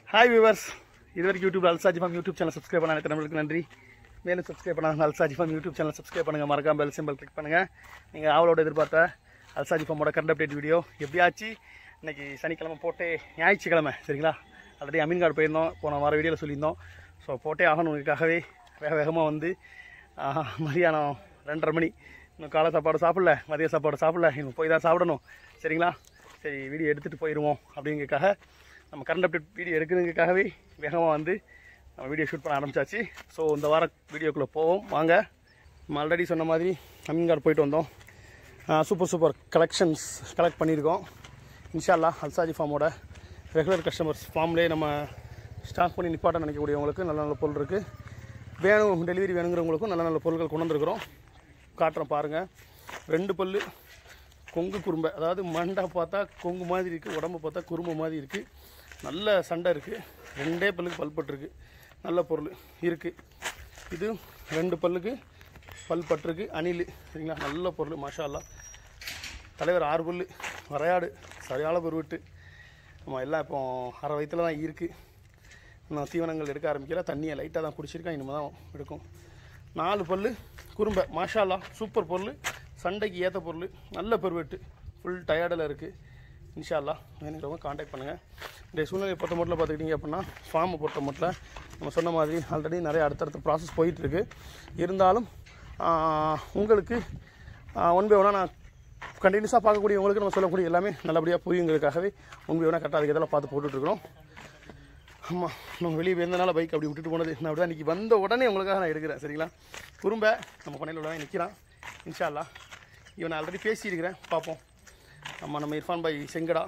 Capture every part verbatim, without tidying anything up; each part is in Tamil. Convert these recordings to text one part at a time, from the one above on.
ஹாய் வியூவர்ஸ், இது வரைக்கும் YouTube Alsaji farm YouTube channel subscribe பண்ண அனைத்து நம்மளுக்கு நன்றி. மேலும் சப்ஸ்கிரைப் பண்ணாங்க Alsaji farm YouTube channel subscribe பண்ணுங்கள். மறக்காம பெல் சிம்பிள் கிளிக் பண்ணுங்கள். நீங்கள் ஆவலோட எதிர்பார்த்த அல்சாஜி ஃபார்மோட கரண்ட் அப்டேட் வீடியோ எப்படியாச்சு இன்றைக்கி சனிக்கிழமை போட்டே ஞாயிற்றுக்கிழமை சரிங்களா. ஆல்ரெடி அமீன்கார்டு போயிருந்தோம், போன வார வீடியோவில் சொல்லியிருந்தோம். ஸோ போட்டே ஆகணுக்காகவே வேக வேகமாக வந்து மதியானம் ரெண்டரை மணி இன்னும் காலை சாப்பாடு சாப்பிடல, மதிய சாப்பாடு சாப்பிடல, இன்னும் போய் தான் சாப்பிடணும் சரிங்களா. சரி வீடியோ எடுத்துகிட்டு போயிடுவோம் அப்படிங்கிறதுக்காக நம்ம கரண்ட் அப்டேட் வீடியோ எடுக்கிறதுக்காகவே வேகமாக வந்து நம்ம வீடியோ ஷூட் பண்ண ஆரம்பிச்சாச்சு. ஸோ இந்த வார வீடியோக்குள்ளே போவோம் வாங்க. நம்ம ஆல்ரெடி சொன்ன மாதிரி அமீன்கார்டு போயிட்டு வந்தோம். சூப்பர் சூப்பர் கலெக்ஷன்ஸ் கலெக்ட் பண்ணியிருக்கோம். இன்ஷா அல்லாஹ் அல்சாஜி ஃபார்மோட ரெகுலர் கஸ்டமர்ஸ் ஃபார்ம்லேயே நம்ம ஸ்டாக் பண்ணி நிப்பாட்ட நினைக்கக்கூடியவங்களுக்கு நல்ல நல்ல பொருள் இருக்குது. வேணும் டெலிவரி வேணுங்கிறவங்களுக்கும் நல்ல நல்ல பொருட்கள் கொண்டு வந்துருக்குறோம். காட்டுறோம் பாருங்கள். ரெண்டு பல் கொங்கு குறும்பை, அதாவது மண்டை பார்த்தா கொங்கு மாதிரி இருக்குது, உடம்பு பார்த்தா குறும்பு மாதிரி இருக்குது. நல்ல சண்டை இருக்குது. ரெண்டே பல்லுக்கு பல் பட்டிருக்கு. நல்ல பொருள் இருக்குது. இது ரெண்டு பல்லுக்கு பல் பட்டிருக்கு. அணில் சரிங்களா, நல்ல பொருள் மாஷா அல்லாஹ். தலைவர் ஆறு பல் வரையாடு சரியான பொருவிட்டு நம்ம எல்லாம் இப்போ அரை வயிற்றில் தான் இருக்குது. இன்னும் தீவனங்கள் எடுக்க ஆரம்பிக்கல, தண்ணியை லைட்டாக தான் குடிச்சிருக்கேன், இனிமேல் தான் எடுக்கும். நாலு பல் குறும்பை மாஷா அல்லாஹ், சூப்பர் பொருள், சண்டைக்கு ஏற்ற பொருள், நல்ல பெருவெட்டு, ஃபுல் டயர்டில் இருக்குது. இன்ஷா அல்லாஹ் வேணுங்கிறவங்க காண்டாக்ட் பண்ணுங்கள். இந்த சூழ்நிலையை பொறுத்த மட்டும் பார்த்துக்கிட்டிங்க அப்படின்னா ஃபார்மை பொறுத்த மட்டும் நம்ம சொன்ன மாதிரி ஆல்ரெடி நிறைய அடுத்தடுத்த ப்ராசஸ் போயிட்டுருக்கு. இருந்தாலும் உங்களுக்கு ஒன் பை ஒன்னாக நான் கண்டினியூஸாக பார்க்கக்கூடியவங்களுக்கு நம்ம சொல்லக்கூடிய எல்லாமே நல்லபடியாக புரியுங்கிறதுக்காகவே ஒன் பை ஒன்னாக கரெக்டாக அதுக்கு இதெல்லாம் பார்த்து போட்டுட்ருக்குறோம். ஆமாம், நம்ம வெளியே வந்தனால பைக் அப்படி விட்டுட்டு போனது நான் அப்படி தான் இன்றைக்கி வந்த உடனே உங்களுக்காக நான் எடுக்கிறேன் சரிங்களா. குறும்பை நம்ம பண்ணையில் உள்ளதான் நிற்கிறான். இன்ஷா அல்லாஹ் இவனை ஆல்ரெடி பேசியிருக்கிறேன், பார்ப்போம். நம்ம நம்ம இர்ஃபான் பாய் செங்கடா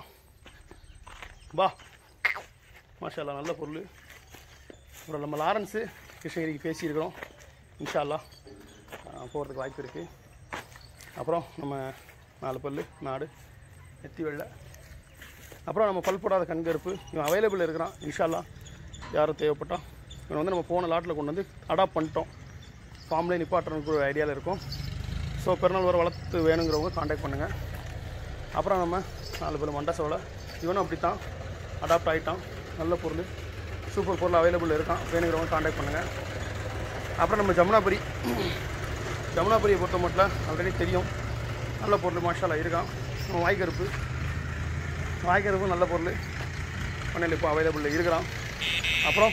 பா மாஷா அல்லாஹ் நல்ல பொருள். அப்புறம் நம்ம லாரன்ஸு கிருஷ்ணகிரிக்கு பேசியிருக்கிறோம். இன்ஷா அல்லாஹ் போகிறதுக்கு வாய்ப்பு இருக்குது. அப்புறம் நம்ம நாலு பல் நாடு நெத்தி வெள்ளை. அப்புறம் நம்ம பல் போடாத கண்கருப்பு இவன் அவைலபிள் இருக்கிறான். இன்ஷா அல்லாஹ் யாரும் தேவைப்பட்டால் இவனை வந்து நம்ம போன லாட்டில் கொண்டு வந்து அடாப்ட் பண்ணிட்டோம். ஃபார்ம்லேயே நிப்பாட்டுறதுக்கு ஒரு ஐடியாவில் இருக்கும். ஸோ பெருநாள் வர வளர்த்து வேணுங்கிறவங்க காண்டாக்ட் பண்ணுங்கள். அப்புறம் நம்ம நாலு பேர் மண்டை சோளை இவனும் அப்படி தான் அடாப்ட் ஆகிட்டான். நல்ல பொருள், சூப்பர் பொருள் அவைலபிள் இருக்கான், வேணுங்கிறவங்க காண்டாக்ட் பண்ணுங்கள். அப்புறம் நம்ம ஜமுனாபுரி ஜமுனாபுரியை பொறுத்த மட்டும் ஆல்ரெடி தெரியும், நல்ல பொருள் மாஷா அல்லாஹ் இருக்கான். நம்ம வாய்க்கருப்பு வாய்க்கருப்பு நல்ல பொருள் பண்ணையில் இப்போ அவைலபிளில் இருக்கிறான். அப்புறம்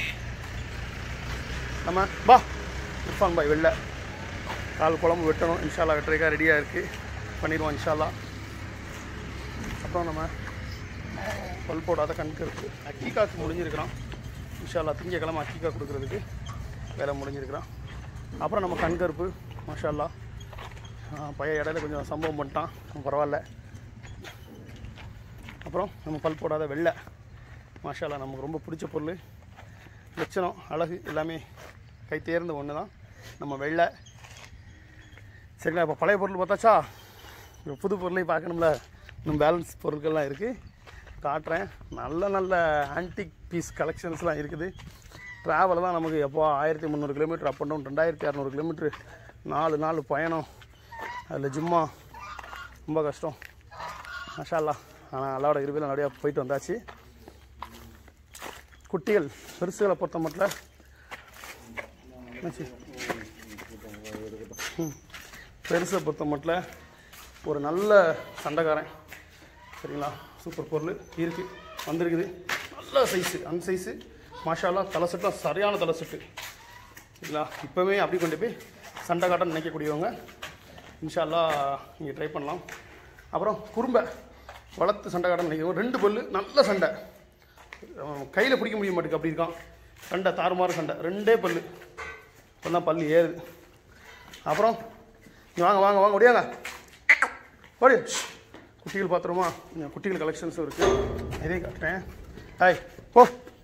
நம்ம பா இர்ஃபான் பாய் வெள்ளை கால் குழம்பு வெட்டணும். இன்ஷா அல்லாஹ் வெட்டுறதுக்காக ரெடியாக இருக்குது, பண்ணிடுவோம் இன்ஷா அல்லாஹ். அப்புறம் நம்ம பல் போடாத கண்கருப்பு அக்கீக்காக்கு முடிஞ்சிருக்கிறான். இன்ஷா அல்லாஹ் திங்கக்கிழமை அக்கீக்கா கொடுக்குறதுக்கு வேலை முடிஞ்சிருக்கிறான். அப்புறம் நம்ம கண்கருப்பு மாஷா அல்லாஹ் பையன் இடையில கொஞ்சம் சம்பவம் பண்ணிட்டான், பரவாயில்ல. அப்புறம் நம்ம பல் போடாத வெள்ளை மாஷா அல்லாஹ் நமக்கு ரொம்ப பிடிச்ச பொருள், லட்சணம் அழகு எல்லாமே கை தேர்ந்த ஒன்று தான் நம்ம வெள்ளை சரிங்களா. இப்போ பழைய பொருள் பார்த்தாச்சா, இப்போ புது பொருளையும் பார்க்கணும்ல. இன்னும் பேலன்ஸ் பொருட்கள்லாம் இருக்குது, காட்டுறேன். நல்ல நல்ல ஆன்டிக் பீஸ் கலெக்ஷன்ஸ்லாம் இருக்குது. ட்ராவல் தான் நமக்கு எப்போ ஆயிரத்தி முந்நூறு கிலோமீட்டர் அப் அண்ட் டவுன், ரெண்டாயிரத்தி அறநூறு கிலோமீட்ரு நாலு நாலு பயணம், அதில் ஜும்மா ரொம்ப கஷ்டம் மாஷா அல்லாஹ். ஆனால் அல்லாவோட இருவையில் நிறையா போயிட்டு வந்தாச்சு. குட்டிகள் பெருசுகளை பொறுத்த மட்டும் பெருசை பொறுத்த மட்டும் ஒரு நல்ல சண்டைக்காரன் சரிங்களா, சூப்பர் பொருள் இருக்குது, வந்திருக்குது. நல்ல சைஸு, அந்த சைஸு மாஷா அல்லாஹ். தலை செட்டும் சரியான தலை செட்டு சரிங்களா. இப்போவே அப்படி கொண்டு போய் சண்டை காட்ட நினைக்கக்கூடியவங்க இன்ஷா அல்லாஹ் நீங்கள் ட்ரை பண்ணலாம். அப்புறம் குறும்பை வளர்த்து சண்டை காட்ட நினைக்கிறவங்க ரெண்டு பல் நல்ல சண்டை, கையில் பிடிக்க முடிய மாட்டேங்குது அப்படி இருக்கான். சண்டை தாறுமாறு சண்டை, ரெண்டே பல் இப்போ தான் பல் ஏறுது. அப்புறம் வாங்க வாங்க வாங்க ஒடியாங்க ஓடி. குட்டிகள் பார்த்துருமா, குட்டிகள் கலெக்ஷன்ஸும் இருக்குது, இதையும் காட்டுறேன். ஹாய் ஓ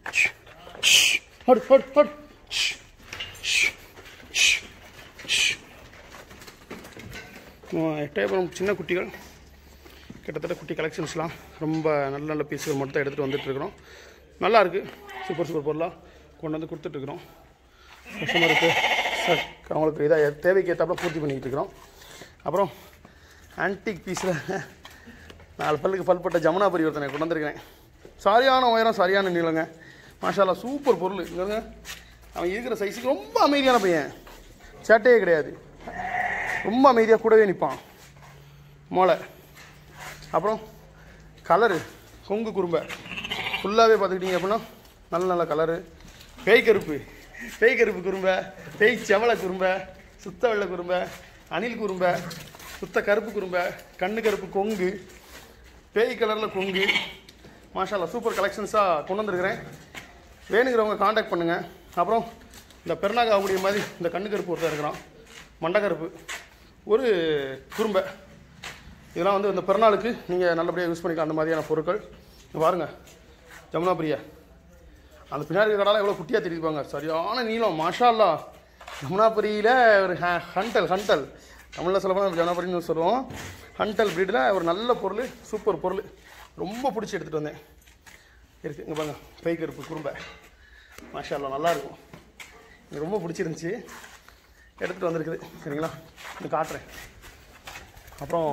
எட்டயபுரம் சின்ன குட்டிகள் கிட்டத்தட்ட குட்டி கலெக்ஷன்ஸ்லாம் ரொம்ப நல்ல நல்ல பீஸுகள் மட்டும் தான் எடுத்துகிட்டு வந்துட்டுருக்குறோம். நல்லாயிருக்கு, சூப்பர் சூப்பர் பொருளாக கொண்டு வந்து கொடுத்துட்ருக்குறோம். கஸ்டமருக்கு சார் அவங்களுக்கு இதாக தேவைக்கு ஏற்றாப்புல பூர்த்தி பண்ணிக்கிட்டு இருக்கிறோம். அப்புறம் ஆன்டிக் பீஸில் நாலு பல்லுக்கு பல்பட்ட ஜமுனாபுரி ஒருத்தனை கொண்டு வந்திருக்கிறேன். சரியான உயரம் சரியான நீளங்க, மாஷால்லா சூப்பர் பொருள். இங்கே அவன் இருக்கிற சைஸுக்கு ரொம்ப அமைதியான பையன், சேட்டையே கிடையாது, ரொம்ப அமைதியாக கூடவே நிற்பான். மோளை அப்புறம் கலரு கொங்கு குறும்பை ஃபுல்லாகவே பார்த்துக்கிட்டிங்க அப்படின்னா நல்ல நல்ல கலரு. பேய் கருப்பு பேய் கருப்பு குறும்பை, பேய் செவலை குறும்பை, சுத்த வெள்ளை குறும்பை, அணில் குறும்பை, சுத்த கருப்பு குறும்பை, கண்ணு கருப்பு கொங்கு, பேய் கலரில் கொங்கு. மாஷால்லா சூப்பர் கலெக்ஷன்ஸாக கொண்டு வந்துருக்கிறேன். வேணுங்கிறவங்க காண்டாக்ட் பண்ணுங்கள். அப்புறம் இந்த பெருநாக ஆகக்கூடிய மாதிரி இந்த கண்ணு கருப்பு ஒருத்தர் இருக்கிறான், மண்டை கருப்பு ஒரு குறும்பை. இதெல்லாம் வந்து இந்த பிறநாளுக்கு நீங்கள் நல்லபடியாக யூஸ் பண்ணிக்கலாம். அந்த மாதிரியான பொருட்கள் பாருங்கள். ஜமுனா பிரியா அந்த பின்னாடி கடாலாம் எவ்வளோ குட்டியாக தெரிவிப்பாங்க, சரியான நீளம். மாஷால்லா ஜமுனாபுரியில் ஒரு ஹண்டல் ஹண்டல் தமிழில் சொல்லப்போனால் ஜமுனாபுரின்னு சொல்லுவோம். ஹண்டல் ப்ரீடில் ஒரு நல்ல பொருள், சூப்பர் பொருள், ரொம்ப பிடிச்சி எடுத்துகிட்டு வந்தேன். இருக்குது இங்கே பாருங்க, பேய் கருப்பு குறும்பை. மாஷால்லா நல்லாயிருக்கும், எனக்கு ரொம்ப பிடிச்சிருந்துச்சி, எடுத்துகிட்டு வந்திருக்குது. சரிங்களா, இது காட்டுறேன். அப்புறம்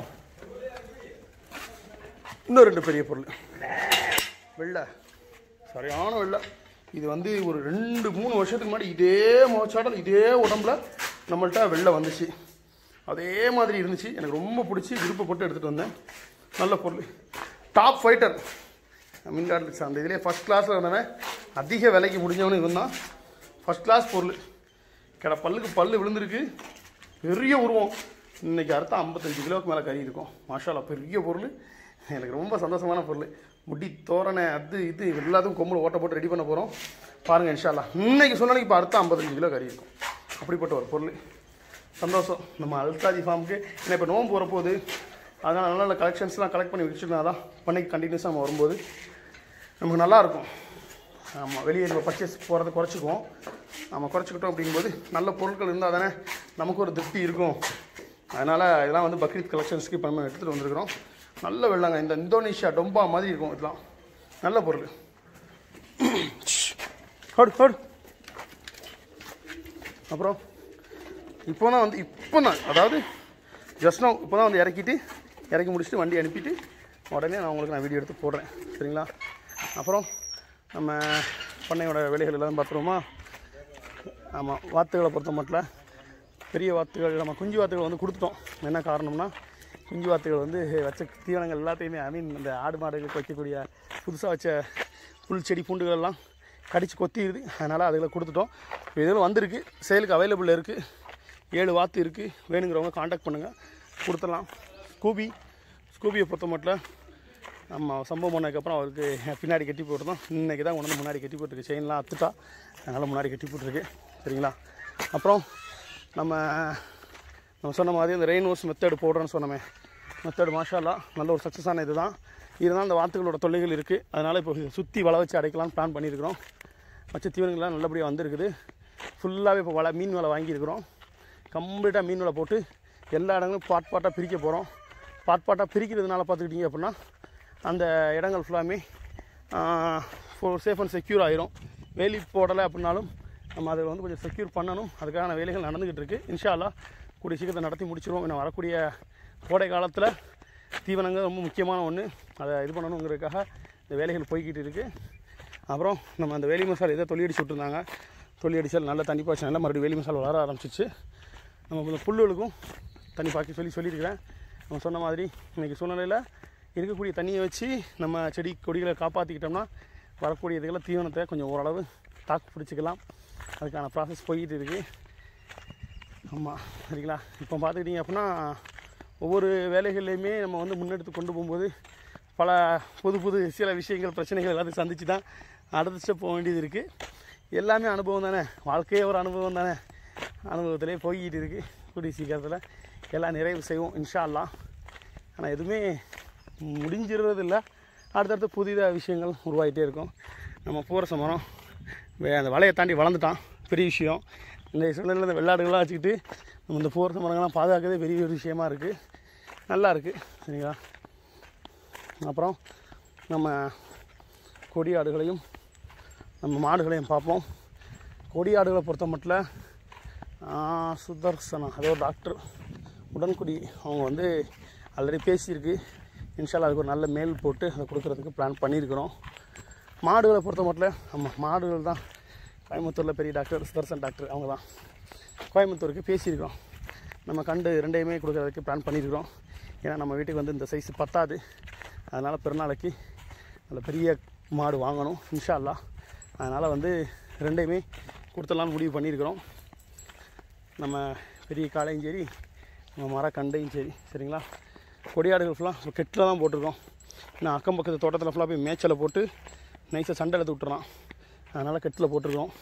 இன்னும் ரெண்டு பெரிய பொருள், வெள்ளை, சரியான வெள்ளை. இது வந்து ஒரு ரெண்டு மூணு வருஷத்துக்கு முன்னாடி இதே மோச்சாடல் இதே உடம்புல நம்மள்ட்ட வெள்ளை வந்துச்சு, அதே மாதிரி இருந்துச்சு. எனக்கு ரொம்ப பிடிச்சி விருப்பப்பட்டு எடுத்துகிட்டு வந்தேன். நல்ல பொருள், டாப் ஃபைட்டர் மின்கார்டு அந்த இதிலே ஃபஸ்ட் கிளாஸில் இருந்தவன், அதிக விலைக்கு முடிஞ்சவனு இவன் தான். ஃபஸ்ட் கிளாஸ் பொருள், கடை பல்லுக்கு பல் விழுந்திருக்கு, பெரிய உருவம். இன்றைக்கி அறுத்தா ஐம்பத்தஞ்சு கிலோவுக்கு மேலே கறி இருக்கும். மாஷால்லா பெரிய பொருள், எனக்கு ரொம்ப சந்தோஷமான பொருள். முடி தோரணை அது இது எல்லாத்துக்கும் கொம்பில் ஓட்ட போட்டு ரெடி பண்ண போகிறோம். பாருங்கள் இன்ஷால்லா. இன்றைக்கி சொன்னாலும் இப்போ அறுத்தா ஐம்பத்தஞ்சு கிலோ கறி இருக்கும். அப்படிப்பட்ட ஒரு பொருள், சந்தோஷம் நம்ம அல்சாஜி ஃபார்முக்கு. ஏன்னா இப்போ நோம்பு வரப்போகுது, அதனால் நல்ல நல்ல கலெக்ஷன்ஸ்லாம் கலெக்ட் பண்ணி வச்சுருந்தா தான் பண்ணிக்கு கண்டினியூஸாக நம்ம வரும்போது நமக்கு நல்லாயிருக்கும். ஆமாம், வெளியே நம்ம பர்ச்சேஸ் போகிறத குறைச்சிக்குவோம். நம்ம குறைச்சிக்கிட்டோம் அப்படிங்கும்போது நல்ல பொருட்கள் இருந்தால் தானே நமக்கு ஒரு திருப்தி இருக்கும். அதனால் இதெல்லாம் வந்து பக்ரீத் கலெக்ஷன்ஸ்க்கு இப்போ நம்ம எடுத்துகிட்டு வந்துருக்குறோம். நல்ல வெள்ளாங்க, இந்த இந்தோனேஷியா டொம்பா மாதிரி இருக்கும். இதெல்லாம் நல்ல பொருள். ஹோடு ஹோடு. அப்புறம் இப்போ தான் வந்து இப்போ தான் அதாவது ஜஸ்ட் நான் இப்போ தான் வந்து இறக்கிட்டு இறக்கி முடிச்சுட்டு வண்டி அனுப்பிட்டு உடனே நான் உங்களுக்கு நான் வீடியோ எடுத்து போடுறேன். சரிங்களா. அப்புறம் நம்ம பண்ணையோட வேலைகள் எல்லாம் பார்த்துருவோமா. ஆமாம், வாத்துகளை பொறுத்த மட்டும் பெரிய வாத்துகள் நம்ம குஞ்சு வாத்துகள் வந்து கொடுத்துட்டோம். என்ன காரணம்னா குஞ்சு வாத்துகள் வந்து வச்ச தீவனங்கள் எல்லாத்தையுமே ஐ மீன் இந்த ஆடு மாடுகளுக்கு வைக்கக்கூடிய புதுசாக வச்ச புல் செடி பூண்டுகள் எல்லாம் கடித்து கொத்திடுது. அதனால் அதுகளை கொடுத்துட்டோம். இப்போ இதில் வந்திருக்கு, சேலுக்கு அவைலபிள் இருக்குது. ஏழு வாத்து இருக்குது. வேணுங்கிறவங்க காண்டாக்ட் பண்ணுங்கள், கொடுத்துடலாம். ஸ்கூபி ஸ்கூபியை பொறுத்த மட்டும் நம்ம சம்பவம் பண்ணதுக்கப்புறம் அவருக்கு பின்னாடி கட்டி போட்டுருந்தோம். இன்றைக்கி தான் கொண்டு வந்து முன்னாடி கட்டி போட்டுருக்கு. செயின்லாம் அத்துட்டா, அதனால் முன்னாடி கட்டி போட்டுருக்கு. சரிங்களா. அப்புறம் நம்ம நம்ம சொன்ன மாதிரி அந்த ரெயின் ஹவுஸ் மெத்தேடு போடுறேன்னு சொன்னோமே, மெத்தேடு மாஷால்லா நல்ல ஒரு சக்ஸஸான இது தான். இருந்தாலும் அந்த வாத்துகளோட தொல்லைகள் இருக்குது. அதனால் இப்போ சுற்றி வலை வச்சு அடைக்கலாம்னு பிளான் பண்ணியிருக்கிறோம். வச்ச தீவனங்கள்லாம் நல்லபடியாக வந்திருக்குது. ஃபுல்லாகவே இப்போ வலை மீன் வலை வாங்கியிருக்கிறோம். கம்ப்ளீட்டாக மீன் வலை போட்டு எல்லா இடங்களும் பாட் பாட்டாக பிரிக்க போகிறோம். பாட் பாட்டாக பிரிக்கிறதுனால பார்த்துக்கிட்டிங்க அப்படின்னா அந்த இடங்கள் ஃபுல்லாமே சேஃப் அண்ட் செக்யூர் ஆகிரும். வேலி போடலை அப்படின்னாலும் நம்ம அதை வந்து கொஞ்சம் செக்யூர் பண்ணணும். அதுக்கான வேலைகள் நடந்துக்கிட்டு இருக்குது. இன்ஷா அல்லாஹ் கூடிய சீக்கிரத்தை நடத்தி முடிச்சிருவோம். இன்னும் வரக்கூடிய கோடை காலத்தில் தீவனங்கள் ரொம்ப முக்கியமான ஒன்று, அதை இது பண்ணணுங்கிறதுக்காக இந்த வேலைகள் போய்கிட்டு இருக்குது. அப்புறம் நம்ம அந்த வேலி மசாலா எதை தொல்லி அடிச்சு விட்டுருந்தாங்க, தொல்லி அடிச்சால் நல்லா தண்ணி பாய்ச்சி நல்லா மறுபடியும் வேலி மசாலா வளர ஆரம்பிச்சிச்சு. நம்ம கொஞ்சம் புல்லுகளுக்கும் தண்ணி பாய்ச்சி சொல்லி சொல்லியிருக்கிறேன். நம்ம சொன்ன மாதிரி இன்றைக்கி சூழ்நிலையில் இருக்கக்கூடிய தண்ணியை வச்சு நம்ம செடி கொடிகளை காப்பாற்றிக்கிட்டோம்னா வரக்கூடிய இதுகளை தீவனத்தை கொஞ்சம் ஓரளவு தாக்கு பிடிச்சிக்கலாம். அதுக்கான ப்ராசஸ் போய்கிட்டு இருக்குது. ஆமாம், சரிங்களா. இப்போ பார்த்துக்கிட்டிங்க அப்படின்னா ஒவ்வொரு வேலைகள்லையுமே நம்ம வந்து முன்னெடுத்து கொண்டு போகும்போது பல புது புது சில விஷயங்கள் பிரச்சனைகள் எல்லாத்தையும் சந்தித்து தான் அடுத்த ஸ்டெப் போக வேண்டியது இருக்குது. எல்லாமே அனுபவம் தானே, வாழ்க்கையே ஒரு அனுபவம் தானே. அனுபவத்திலே போய்கிட்டு இருக்குது. கூடிய சீக்கிரத்தில் எல்லாம் நிறைவு செய்வோம் இன்ஷா அல்லாஹ். ஆனால் எதுவுமே முடிஞ்சிடுறது இல்லை, அடுத்தடுத்து புதிதாக விஷயங்கள் உருவாகிட்டே இருக்கும். நம்ம பூரச மரம் அந்த வலையை தாண்டி வளர்ந்துட்டான், பெரிய விஷயம். இந்த சூழ்நிலையில் இந்த வெள்ளாடுகள்லாம் வச்சுக்கிட்டு நம்ம இந்த பூரச மரங்கள்லாம் பாதுகாக்கிறதே பெரிய ஒரு விஷயமா இருக்குது. நல்லா இருக்குது. சரிங்களா. அப்புறம் நம்ம கொடி ஆடுகளையும் நம்ம மாடுகளையும் பார்ப்போம். கொடி ஆடுகளை பொறுத்த மட்டும் சுதர்சனா அதோ டாக்டர் உடன்குடி அவங்க வந்து ஆல்ரெடி பேசியிருக்கு. இன்ஷால்லா அதுக்கு ஒரு நல்ல மேல் போட்டு அதை கொடுக்குறதுக்கு பிளான் பண்ணியிருக்கிறோம். மாடுகளை பொறுத்த மட்டும் ஆமாம் மாடுகள் தான் கோயம்புத்தூரில் பெரிய டாக்டர் சுதர்சன் டாக்டர் அவங்க தான் கோயம்புத்தூருக்கு பேசியிருக்கிறோம். நம்ம கண்டு ரெண்டையுமே கொடுக்குறதுக்கு பிளான் பண்ணியிருக்கிறோம். ஏன்னா நம்ம வீட்டுக்கு வந்து இந்த சைஸ் பத்தாது. அதனால் பிறநாளைக்கு நல்ல பெரிய மாடு வாங்கணும் இன்ஷா அல்லாஹ். அதனால் வந்து ரெண்டையுமே கொடுத்துடலான்னு முடிவு பண்ணியிருக்கிறோம். நம்ம பெரிய காளையும் சரி நம்ம மர கண்டையும் சரி சரிங்களா. கொடியாடுகள் ஃபுல்லாக கெட்டில் தான் போட்டிருக்கோம். நான் அக்கம் பக்கத்து தோட்டத்தில் ஃபுல்லாக போய் மேய்ச்சலை போட்டு நைஸாக சண்டை எடுத்து விட்டுறான். அதனால் கெட்டில் போட்டிருக்கோம்.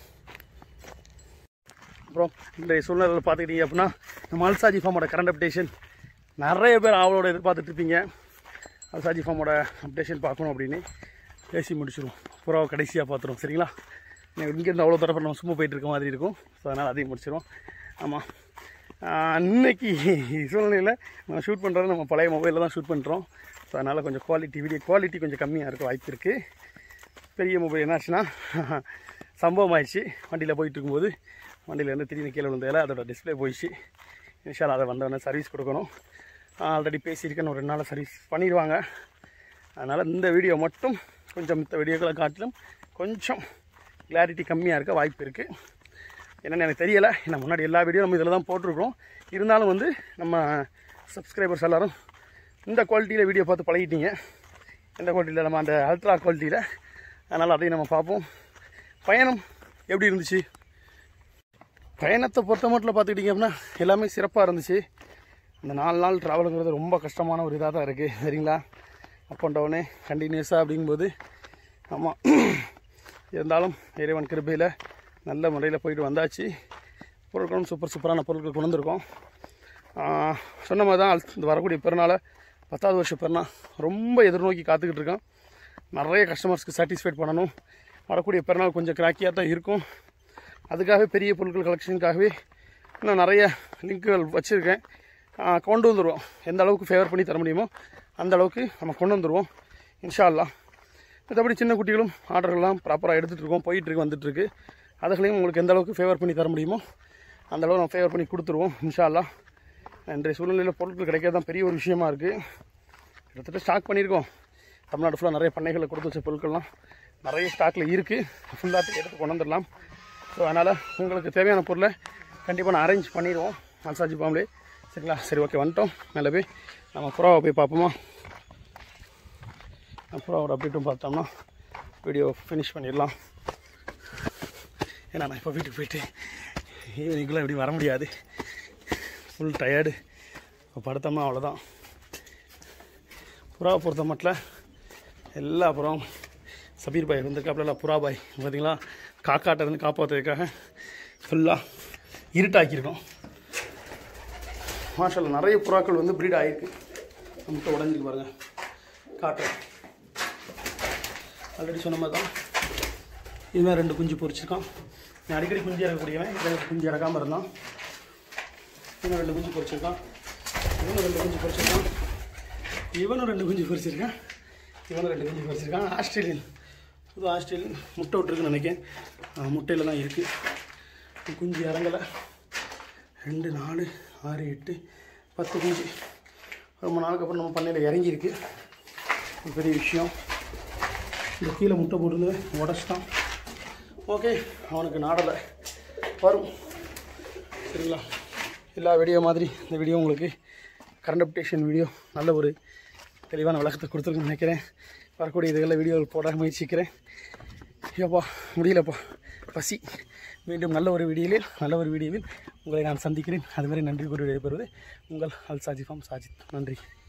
அப்புறம் இன்றைய சூழ்நிலையில் பார்த்துக்கிட்டீங்க அப்படின்னா நம்ம அல்சாஜி ஃபார்மோட கரண்ட் அப்டேஷன் நிறைய பேர் அவளோட எதிர்பார்த்துட்ருப்பீங்க. அல்சாஜி ஃபார்மோட அப்டேஷன் பார்க்கணும் அப்படின்னு பேசி முடிச்சிடும். புறாவை கடைசியாக பார்த்துருவோம் சரிங்களா. இங்கேருந்து அவ்வளோ தரப்போ நம்ம சும்மா போயிட்டு இருக்க மாதிரி இருக்கும். ஸோ அதனால் அதையும் முடிச்சிடும். ஆமாம், அன்னைக்கு சூழ்நிலையில் நம்ம ஷூட் பண்ணுறது நம்ம பழைய மொபைலில் தான் ஷூட் பண்ணுறோம். ஸோ அதனால் கொஞ்சம் குவாலிட்டி வீடியோ குவாலிட்டி கொஞ்சம் கம்மியாக இருக்க வாய்ப்பு இருக்குது. பெரிய மொபைல் என்னாச்சுன்னா சம்பவம் ஆயிடுச்சு. வண்டியில் போயிட்டு இருக்கும்போது வண்டியிலேருந்து திடீர்னு கீழே விழுந்ததில் அதோட டிஸ்பிளே போயிடுச்சு. இன்ஷால்லா அதை வந்தோடனே சர்வீஸ் கொடுக்கணும். ஆல்ரெடி பேசியிருக்கேன்னு ஒரு ரெண்டு நாள் சர்வீஸ் பண்ணிடுவாங்க. அதனால் இந்த வீடியோ மட்டும் கொஞ்சம் மித்த வீடியோக்களை காட்டிலும் கொஞ்சம் கிளாரிட்டி கம்மியாக இருக்க வாய்ப்பு இருக்குது. என்னென்னு எனக்கு தெரியலை. ஏன்னா முன்னாடி எல்லா வீடியோ நம்ம இதில் தான் போட்டிருக்கோம். இருந்தாலும் வந்து நம்ம சப்ஸ்கிரைபர்ஸ் எல்லோரும் இந்த குவாலிட்டியில் வீடியோ பார்த்து பழகிட்டீங்க. எந்த குவாலிட்டியில் நம்ம அந்த அல்ட்ரா குவாலிட்டியில். அதனால் அதையும் நம்ம பார்ப்போம். பயணம் எப்படி இருந்துச்சு? பயணத்தை பொறுத்த மட்டும் பார்த்துக்கிட்டிங்க அப்படின்னா எல்லாமே சிறப்பாக இருந்துச்சு. இந்த நாலு நாள் ட்ராவலுங்கிறது ரொம்ப கஷ்டமான ஒரு இதாக தான் இருக்குது சரிங்களா. அப் அண்ட் டவுனே கண்டினியூஸாக அப்படிங்கும்போது ஆமாம், இருந்தாலும் இறைவன் கிருபையில் நல்ல முறையில் போயிட்டு வந்தாச்சு. பொருட்களும் சூப்பர் சூப்பரான பொருட்கள் கொண்டு வந்திருக்கோம். சொன்ன மாதிரி தான் இந்த வரக்கூடிய பிறநாளை பத்தாவது வருஷம் பிறநாள் ரொம்ப எதிர்நோக்கி காத்துக்கிட்டு இருக்கோம். நிறைய கஸ்டமர்ஸ்க்கு சாட்டிஸ்ஃபைட் பண்ணணும். வரக்கூடிய பிறநாள் கொஞ்சம் கிராக்கியாக தான் இருக்கும். அதுக்காகவே பெரிய பொருட்கள் கலெக்ஷனுக்காகவே இன்னும் நிறைய லிங்க்குகள் வச்சுருக்கேன். கொண்டு வந்துடுவோம். எந்த அளவுக்கு ஃபேவர் பண்ணி தர முடியுமோ அந்த அளவுக்கு நம்ம கொண்டு வந்துடுவோம் இன்ஷா அல்லாஹ். மற்றபடி சின்ன குட்டிகளும் ஆர்டர்கள்லாம் ப்ராப்பராக எடுத்துகிட்டு இருக்கோம், போயிட்டுருக்கு, வந்துட்டுருக்கு. அதுகளையும் உங்களுக்கு எந்த அளவுக்கு ஃபேவர் பண்ணி தர முடியுமோ அந்த அளவுக்கு நம்ம ஃபேவர் பண்ணி கொடுத்துருவோம் இன்ஷா அல்லாஹ். இன்றைய சூழ்நிலையில் பொருட்கள் கிடைக்கிறது தான் பெரிய ஒரு விஷயமா இருக்குது. கிட்டத்தட்ட ஸ்டாக் பண்ணியிருக்கோம். தமிழ்நாடு ஃபுல்லாக நிறைய பண்ணைகளில் கொடுத்து வச்ச பொருட்கள்லாம் நிறைய ஸ்டாக்கில் இருக்குது. ஃபுல்லாக எடுத்து கொண்டு வந்துடலாம். ஸோ அதனால் உங்களுக்கு தேவையான பொருளை கண்டிப்பாக நான் அரேஞ்ச் பண்ணிடுவோம் அல்சாஜி ஃபார்ம்லே சரிங்களா. சரி, ஓகே, வந்துட்டோம். மேலே போய் நம்ம புறாவை போய் பார்ப்போமா. புறாவோட அப்டேட்டும் பார்த்தோம்னா வீடியோ ஃபினிஷ் பண்ணிடலாம். ஏன்னா நான் இப்போ வீட்டுக்கு போயிட்டு ஈவினிங்குள்ளே இப்படி வர முடியாது. Full tired. இப்போ படுத்தோம்னா அவ்வளோதான். புறாவை பொறுத்த மட்டும் எல்லா புறாவும் சபீர் பாய் வந்திருக்காப்புல. புறா பாய் பார்த்தீங்களா, காக்காட்டை இருந்து காப்பாற்றுறதுக்காக ஃபுல்லாக இருட்டாக்கியிருக்கோம். மாஷால்லா நிறைய புறாக்கள் வந்து ப்ரீட் ஆகிருக்கு. முட்டை உடஞ்சிருக்கு பாருங்கள், காட்டுறேன். ஆல்ரெடி சொன்ன மாதிரி தான் இதுமாதிரி ரெண்டு குஞ்சு பொரிச்சிருக்கான். நான் அடிக்கடி குஞ்சு இறக்கக்கூடியவன். எனக்கு குஞ்சு இறக்காமல் இருந்தான். இன்னும் ரெண்டு குஞ்சு பொரிச்சிருக்கான். இவனும் ரெண்டு குஞ்சு பொரிச்சிருக்கான். இவனும் ரெண்டு குஞ்சு பொரிச்சிருக்கான். இவனும் ரெண்டு குஞ்சு பொரிச்சிருக்கான். ஆஸ்திரேலியன், புது ஆஸ்திரேலியன் முட்டை விட்டுருக்குன்னு நினைக்கிறேன். முட்டையில் தான் இருக்குது. குஞ்சு இறங்கலை. ரெண்டு நாலு ஆறு எட்டு பத்து குஞ்சு ரொம்ப நாளுக்கு அப்புறம் நம்ம பண்ணையில் இறங்கியிருக்கு. பெரிய விஷயம். இந்த கீழே முட்டை போட்டு உடச்சிட்டான். ஓகே, அவனுக்கு நாடலை வரும் சரிங்களா. எல்லா வீடியோ மாதிரி இந்த வீடியோ உங்களுக்கு கரண்ட் அப்டேஷன் வீடியோ நல்ல ஒரு தெளிவான விளக்கத்தை கொடுத்துருக்குன்னு நினைக்கிறேன். வரக்கூடிய இதுகளில் வீடியோவில் போட முயற்சிக்கிறேன். ஐயோப்பா முடியலப்பா, பசி. மீண்டும் நல்ல ஒரு வீடியோவில் நல்ல ஒரு வீடியோவில் உங்களை நான் சந்திக்கிறேன். அதுவரை நன்றி கூறி விடைபெறுவது உங்கள் அல்சாஜி ஃபார்ம் சாஜித். நன்றி.